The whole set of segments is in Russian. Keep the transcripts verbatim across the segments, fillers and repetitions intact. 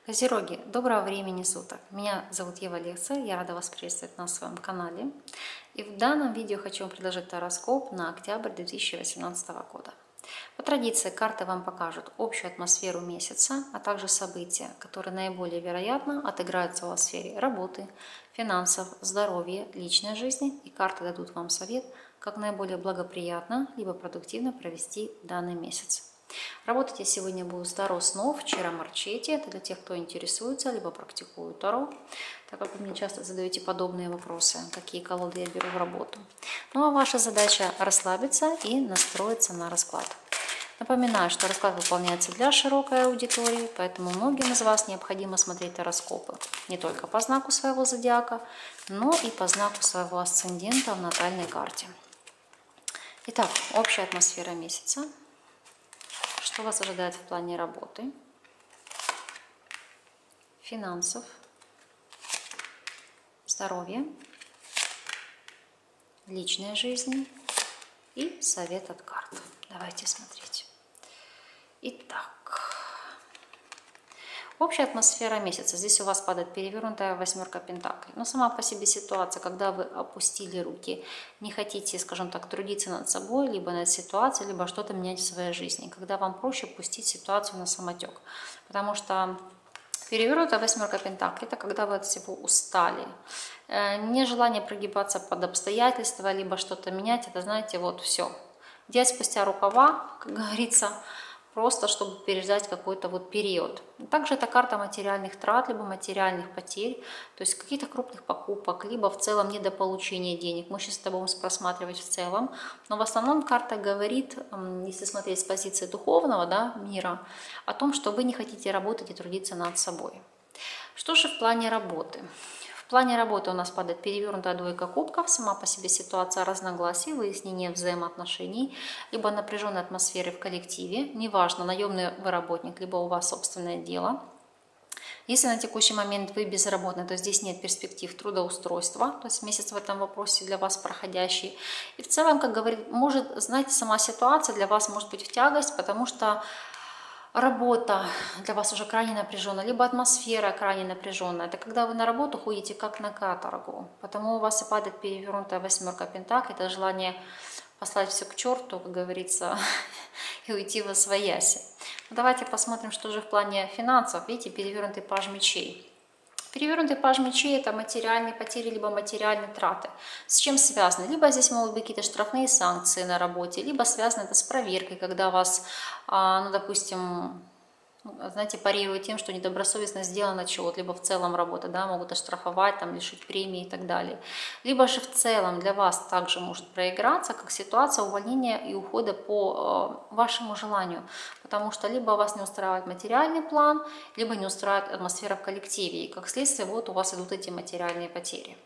Козероги, доброго времени суток! Меня зовут Ева Лекция, я рада вас приветствовать на своем канале. И в данном видео хочу вам предложить гороскоп на октябрь две тысячи восемнадцатого года. По традиции карты вам покажут общую атмосферу месяца, а также события, которые наиболее вероятно отыграются у вас в сфере работы, финансов, здоровья, личной жизни. И карты дадут вам совет, как наиболее благоприятно либо продуктивно провести данный месяц. Работать я сегодня буду с Таро снов Чиро Марчетти. Это для тех, кто интересуется, либо практикует Таро, так как вы мне часто задаете подобные вопросы, какие колоды я беру в работу. Ну а ваша задача расслабиться и настроиться на расклад. Напоминаю, что расклад выполняется для широкой аудитории, поэтому многим из вас необходимо смотреть гороскопы не только по знаку своего зодиака, но и по знаку своего асцендента в натальной карте. Итак, общая атмосфера месяца. Что вас ожидает в плане работы, финансов, здоровья, личной жизни и совет от карт. Давайте смотреть. Итак, общая атмосфера месяца. Здесь у вас падает перевернутая восьмерка пентаклей. Но сама по себе ситуация, когда вы опустили руки, не хотите, скажем так, трудиться над собой, либо над ситуацией, либо что-то менять в своей жизни. Когда вам проще пустить ситуацию на самотек. Потому что перевернутая восьмерка пентаклей – это когда вы от всего устали. Нежелание прогибаться под обстоятельства, либо что-то менять, это, знаете, вот все. Делать спустя рукава, как говорится, просто чтобы переждать какой-то вот период. Также это карта материальных трат, либо материальных потерь, то есть каких-то крупных покупок, либо в целом недополучения денег. Мы сейчас это будем просматривать в целом. Но в основном карта говорит, если смотреть с позиции духовного, да, мира, о том, что вы не хотите работать и трудиться над собой. Что же в плане работы? В плане работы у нас падает перевернутая двойка кубков, сама по себе ситуация разногласий, выяснение взаимоотношений, либо напряженной атмосферы в коллективе, неважно, наемный вы работник, либо у вас собственное дело. Если на текущий момент вы безработный, то здесь нет перспектив трудоустройства, то есть месяц в этом вопросе для вас проходящий. И в целом, как говорит, может, знаете, сама ситуация для вас может быть в тягость, потому что работа для вас уже крайне напряженная, либо атмосфера крайне напряженная. Это когда вы на работу ходите как на каторгу. Потому у вас и падает перевернутая восьмерка пентаклей. Это желание послать все к черту, как говорится, и уйти во свояси. Давайте посмотрим, что же в плане финансов. Видите, перевернутый паж мечей. Перевернутый паж мечей – это материальные потери, либо материальные траты. С чем связаны? Либо здесь могут быть какие-то штрафные санкции на работе, либо связано это с проверкой, когда вас, ну, допустим, знаете, парируют тем, что недобросовестно сделан отчет, либо в целом работа, да, могут оштрафовать, там, лишить премии и так далее. Либо же в целом для вас также может проиграться, как ситуация увольнения и ухода по э, вашему желанию. Потому что либо вас не устраивает материальный план, либо не устраивает атмосфера в коллективе. И как следствие вот у вас идут эти материальные потери.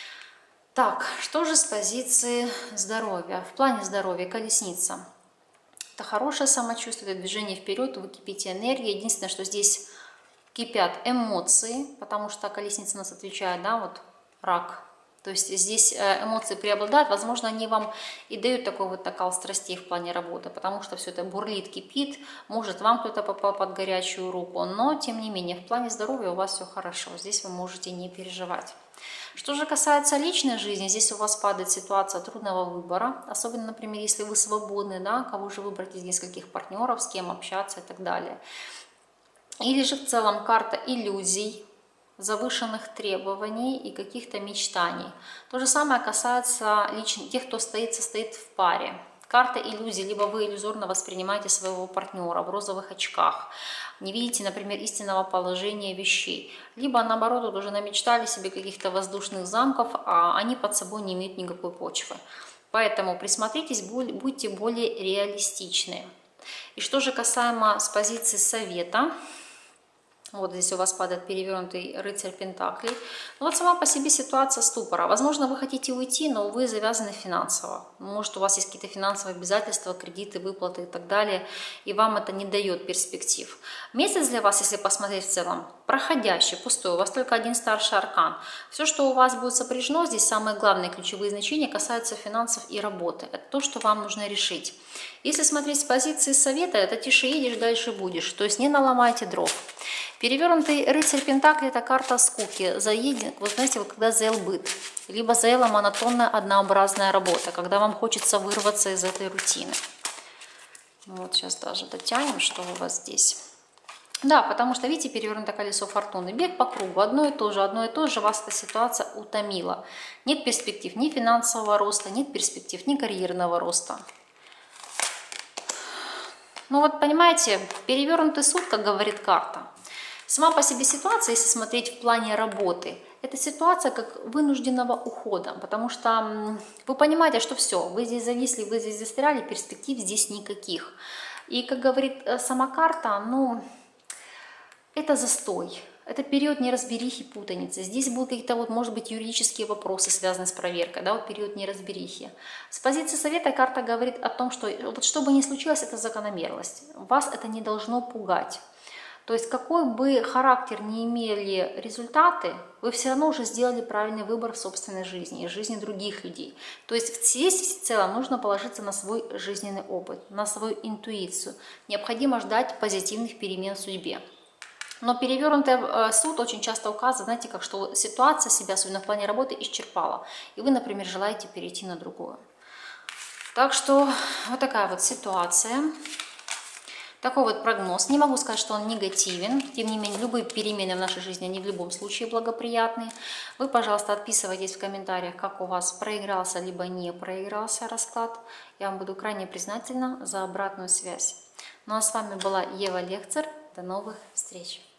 Так, что же с позиции здоровья? В плане здоровья колесница. Это хорошее самочувствие, это движение вперед, вы кипите энергией. Единственное, что здесь кипят эмоции, потому что колесница нас отвечает, да, вот рак. То есть здесь эмоции преобладают, возможно, они вам и дают такой вот накал страстей в плане работы, потому что все это бурлит, кипит, может вам кто-то попал под горячую руку, но тем не менее в плане здоровья у вас все хорошо, здесь вы можете не переживать. Что же касается личной жизни, здесь у вас падает ситуация трудного выбора, особенно, например, если вы свободны, да, кого же выбрать из нескольких партнеров, с кем общаться и так далее. Или же в целом карта иллюзий, завышенных требований и каких-то мечтаний. То же самое касается лично тех, кто стоит, состоит в паре. Карта иллюзий, либо вы иллюзорно воспринимаете своего партнера в розовых очках, не видите, например, истинного положения вещей, либо наоборот вот уже намечтали себе каких-то воздушных замков, а они под собой не имеют никакой почвы. Поэтому присмотритесь, будьте более реалистичны. И что же касаемо с позиции совета, вот здесь у вас падает перевернутый рыцарь пентаклей. Ну вот сама по себе ситуация ступора. Возможно, вы хотите уйти, но вы завязаны финансово. Может, у вас есть какие-то финансовые обязательства, кредиты, выплаты и так далее, и вам это не дает перспектив. Месяц для вас, если посмотреть в целом, проходящий, пустой. У вас только один старший аркан. Все, что у вас будет сопряжено, здесь самые главные ключевые значения касаются финансов и работы. Это то, что вам нужно решить. Если смотреть с позиции совета, это тише едешь, дальше будешь. То есть не наломайте дров. Перевернутый рыцарь Пентаклей – это карта скуки. Заедет, вот знаете, вот когда заел быт, либо заела монотонная однообразная работа, когда вам хочется вырваться из этой рутины. Вот сейчас даже дотянем, что у вас здесь. Да, потому что, видите, перевернутое колесо фортуны. Бег по кругу, одно и то же, одно и то же, вас эта ситуация утомила. Нет перспектив ни финансового роста, нет перспектив ни карьерного роста. Ну вот, понимаете, перевернутый суд, как говорит карта. Сама по себе ситуация, если смотреть в плане работы, это ситуация как вынужденного ухода, потому что вы понимаете, что все, вы здесь зависли, вы здесь застряли, перспектив здесь никаких. И, как говорит сама карта, ну, это застой, это период неразберихи, путаницы. Здесь будут какие-то, вот, может быть, юридические вопросы, связанные с проверкой, да, вот период неразберихи. С позиции совета карта говорит о том, что вот что бы ни случилось, это закономерность. Вас это не должно пугать. То есть какой бы характер ни имели результаты, вы все равно уже сделали правильный выбор в собственной жизни и в жизни других людей. То есть здесь в целом нужно положиться на свой жизненный опыт, на свою интуицию. Необходимо ждать позитивных перемен в судьбе. Но перевернутый суд очень часто указывает, знаете, как что ситуация себя, особенно в плане работы, исчерпала. И вы, например, желаете перейти на другую. Так что вот такая вот ситуация. Такой вот прогноз. Не могу сказать, что он негативен. Тем не менее, любые перемены в нашей жизни, они в любом случае благоприятные. Вы, пожалуйста, отписывайтесь в комментариях, как у вас проигрался, либо не проигрался расклад. Я вам буду крайне признательна за обратную связь. Ну а с вами была Ева Лехцер. До новых встреч!